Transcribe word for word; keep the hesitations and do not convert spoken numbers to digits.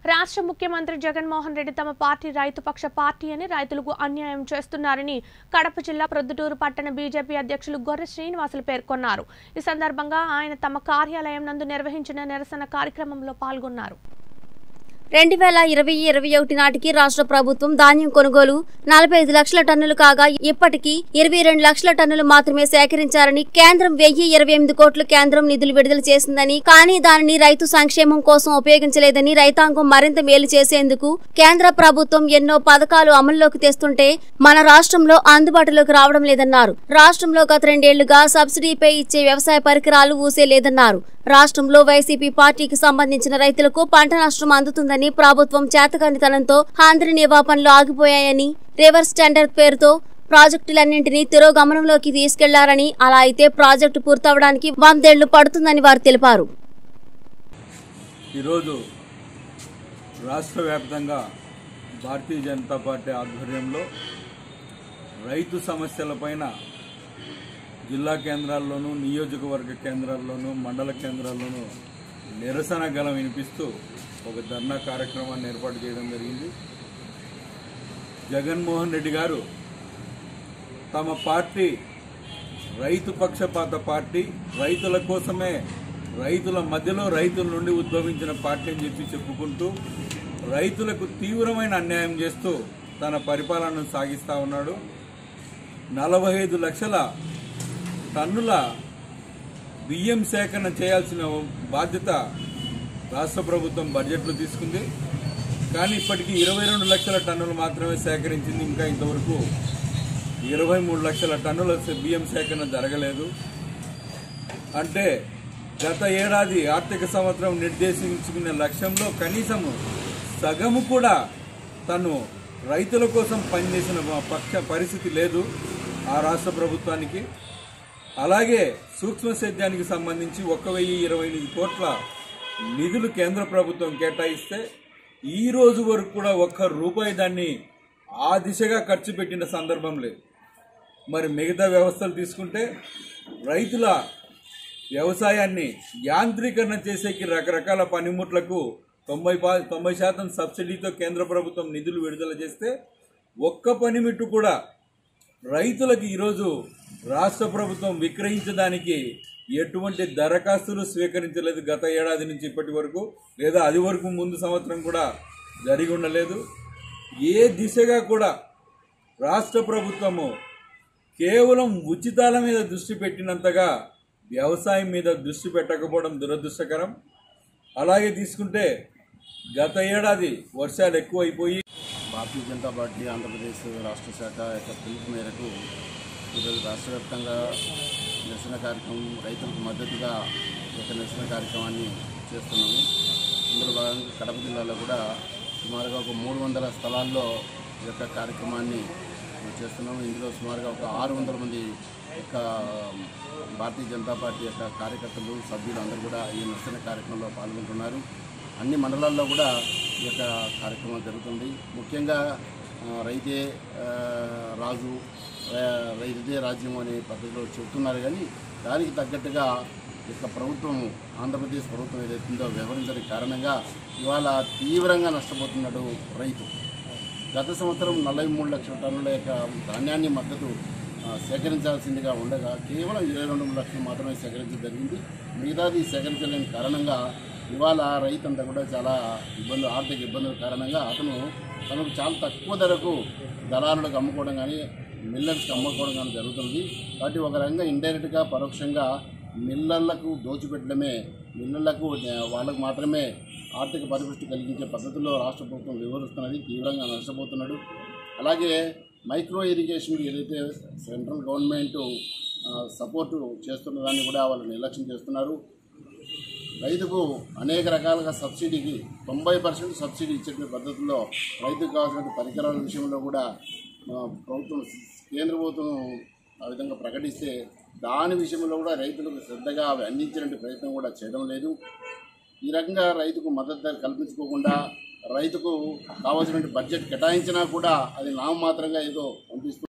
రాష్ట్ర ముఖ్యమంత్రి జగన్మోహన్ రెడ్డి తమ పార్టీ రైతుపక్ష పార్టీ అని రైతులకు అన్యాయం చేస్తున్నారని కడప జిల్లా ప్రొద్దుటూరు పట్టణ బీజేపీ అధ్యక్షులు గొర్రె శ్రీనివాసులు పేర్కొన్నారు। ఈ సందర్భంగా ఆయన తమ కార్యాలయం నందు నిర్వహించిన నిరసన కార్యక్రమంలో పాల్గొన్నారు। రెండు వేల ఇరవై ఇరవై ఒకటి నాటికి రాష్ట్ర ప్రభుత్వం ధాన్యం కొనుగోలు నలభై ఐదు లక్షల టన్నులు కాగా ఇప్పటికీ ఇరవై రెండు లక్షల టన్నులు మాత్రమే సేకరించారని కేంద్రం వెయ్యి ఇరవై ఎనిమిది కోట్ల కేంద్రం నిధులు విడుదల చేసిందని కానీ దానిని రైతు సంక్షేమం కోసం ఉపయోగించలేదని రైతాంగం మరింత మేలు చేసేందుకు కేంద్ర ప్రభుత్వం ఎన్నో పథకాలు అమల్లోకి తెస్తుంటే మన రాష్ట్రంలో అందుబాటులోకి రావడం లేదన్నారు। రాష్ట్రంలో గత రెండేళ్లుగా సబ్సిడీపై ఇచ్చే వ్యవసాయ పరికరాలు ఊసే లేదన్నారు। రాష్ట్రంలో వైసీపీ పార్టీకి సంబంధించిన రైతులకు పంట నష్టం అందుతుందని ప్రభుత్వం చేతకానితనంతో ఆంధ్ర నివా పనులు ఆగిపోయాయని రివర్స్ టెండర్ పేరుతో ప్రాజెక్టులన్నింటినీ తిరోగమనంలోకి తీసుకెళ్లారని అలా అయితే ప్రాజెక్టు పూర్తవడానికి వందేళ్లు పడుతుందని వారు తెలిపారు। ఈరోజు రాష్ట్ర వ్యాప్తంగా భారతీయ జనతా పార్టీ ఆధ్వర్యంలో రైతు సమస్యలపైన జిల్లా కేంద్రాల్లోనూ నియోజకవర్గ కేంద్రాల్లోనూ మండల కేంద్రాల్లోనూ నిరసన గళం వినిపిస్తూ ఒక ధర్నా కార్యక్రమాన్ని ఏర్పాటు చేయడం జరిగింది। జగన్మోహన్ రెడ్డి గారు తమ పార్టీ రైతు పక్షపాత పార్టీ, రైతుల కోసమే రైతుల మధ్యలో రైతుల నుండి ఉద్భవించిన పార్టీ అని చెప్పి చెప్పుకుంటూ రైతులకు తీవ్రమైన అన్యాయం చేస్తూ తన పరిపాలనను సాగిస్తూ ఉన్నాడు। నలభై ఐదు లక్షల టన్నుల బియ్యం సేకరణ చేయాల్సిన బాధ్యత రాష్ట్ర ప్రభుత్వం బడ్జెట్లో తీసుకుంది, కానీ ఇప్పటికీ ఇరవై రెండు లక్షల టన్నులు మాత్రమే సేకరించింది। ఇంకా ఇంతవరకు ఇరవై మూడు లక్షల టన్నుల బియ్యం సేకరణ జరగలేదు। అంటే గత ఏడాది ఆర్థిక సంవత్సరం నిర్దేశించుకునే లక్ష్యంలో కనీసం సగము కూడా తను రైతుల కోసం పనిచేసిన పక్ష పరిస్థితి లేదు ఆ రాష్ట్ర ప్రభుత్వానికి। అలాగే సూక్ష్మ సేద్యానికి సంబంధించి ఒక వెయ్యి ఇరవై ఎనిమిది కోట్ల నిధులు కేంద్ర ప్రభుత్వం కేటాయిస్తే ఈ రోజు వరకు కూడా ఒక్క రూపాయి దాన్ని ఆ దిశగా ఖర్చు పెట్టిన సందర్భం లేదు। మరి మిగతా వ్యవస్థలు తీసుకుంటే రైతుల వ్యవసాయాన్ని యాంత్రీకరణ చేసేకి రకరకాల పనిముట్లకు తొంభై తొంభై శాతం సబ్సిడీతో కేంద్ర ప్రభుత్వం నిధులు విడుదల చేస్తే ఒక్క పనిముట్టు కూడా రైతులకు ఈరోజు రాష్ట్ర ప్రభుత్వం విక్రయించడానికి ఎటువంటి దరఖాస్తులు స్వీకరించలేదు గత ఏడాది నుంచి ఇప్పటి వరకు, లేదా అది వరకు ముందు సంవత్సరం కూడా జరిగి ఉండలేదు। ఏ దిశగా కూడా రాష్ట్ర ప్రభుత్వము కేవలం ఉచితాల మీద దృష్టి పెట్టినంతగా వ్యవసాయం మీద దృష్టి పెట్టకపోవడం దురదృష్టకరం। అలాగే తీసుకుంటే గత ఏడాది వర్షాలు ఎక్కువైపోయి భారతీయ జనతా పార్టీ ఆంధ్రప్రదేశ్ రాష్ట్ర శాఖ యొక్క పిలుపు మేరకు ఈరోజు రాష్ట్ర వ్యాప్తంగా నిరసన కార్యక్రమం రైతులకు మద్దతుగా ఒక నిరసన కార్యక్రమాన్ని చేస్తున్నాము। ఇందులో భాగంగా కడప జిల్లాలో కూడా సుమారుగా ఒక మూడు వందల స్థలాల్లో ఈ యొక్క కార్యక్రమాన్ని చేస్తున్నాము। ఇందులో సుమారుగా ఒక ఆరు వందల మంది యొక్క భారతీయ జనతా పార్టీ యొక్క కార్యకర్తలు సభ్యులు అందరూ కూడా ఈ నిరసన కార్యక్రమంలో పాల్గొంటున్నారు। అన్ని మండలాల్లో కూడా ఈ యొక్క కార్యక్రమం జరుగుతుంది। ముఖ్యంగా రైతే రాజు రైతుదే రాజ్యం అనే పద్ధతిలో చెబుతున్నారు, కానీ దానికి తగ్గట్టుగా ఇక ప్రభుత్వం ఆంధ్రప్రదేశ్ ప్రభుత్వం ఏదైతుందో వ్యవహరించడం కారణంగా ఇవాళ తీవ్రంగా నష్టపోతున్నాడు రైతు। గత సంవత్సరం నలభై మూడు లక్షల టన్నుల యొక్క ధాన్యాన్ని మద్దతు సేకరించాల్సిందిగా ఉండగా కేవలం ఇరవై రెండు లక్షలు మాత్రమే సేకరించడం జరిగింది। మిగతాది సేకరించలేని కారణంగా ఇవాళ రైతు అంతా కూడా చాలా ఇబ్బందులు, ఆర్థిక ఇబ్బందుల కారణంగా అతను తనకు చాలా తక్కువ ధరకు దళారులకు అమ్ముకోవడం కానీ మిల్లర్స్కి అమ్ముకోవడం కానీ జరుగుతుంది। కాబట్టి ఒక రకంగా ఇండైరెక్ట్గా పరోక్షంగా మిల్లర్లకు దోచిపెట్టడమే, మిల్లర్లకు వాళ్ళకు మాత్రమే ఆర్థిక పరిపుష్టి కలిగించే పద్ధతిలో రాష్ట్ర ప్రభుత్వం వివరిస్తున్నది, తీవ్రంగా నష్టపోతున్నాడు। అలాగే మైక్రో ఇరిగేషన్కి ఏదైతే సెంట్రల్ గవర్నమెంట్ సపోర్టు చేస్తున్న దాన్ని కూడా వాళ్ళు నిర్లక్ష్యం చేస్తున్నారు। రైతుకు అనేక రకాలుగా సబ్సిడీకి తొంభై పర్సెంట్ సబ్సిడీ ఇచ్చే పద్ధతుల్లో రైతుకు కావాల్సిన పరికరాల విషయంలో కూడా ప్రభుత్వం కేంద్ర ప్రభుత్వం ఆ విధంగా ప్రకటిస్తే దాని విషయంలో కూడా రైతులకు శ్రద్ధగా అవి అందించే ప్రయత్నం కూడా చేయడం లేదు। ఈ రకంగా రైతుకు మద్దతు ధర కల్పించుకోకుండా రైతుకు కావాల్సిన బడ్జెట్ కేటాయించినా కూడా అది నామమాత్రంగా ఏదో పంపిస్తూ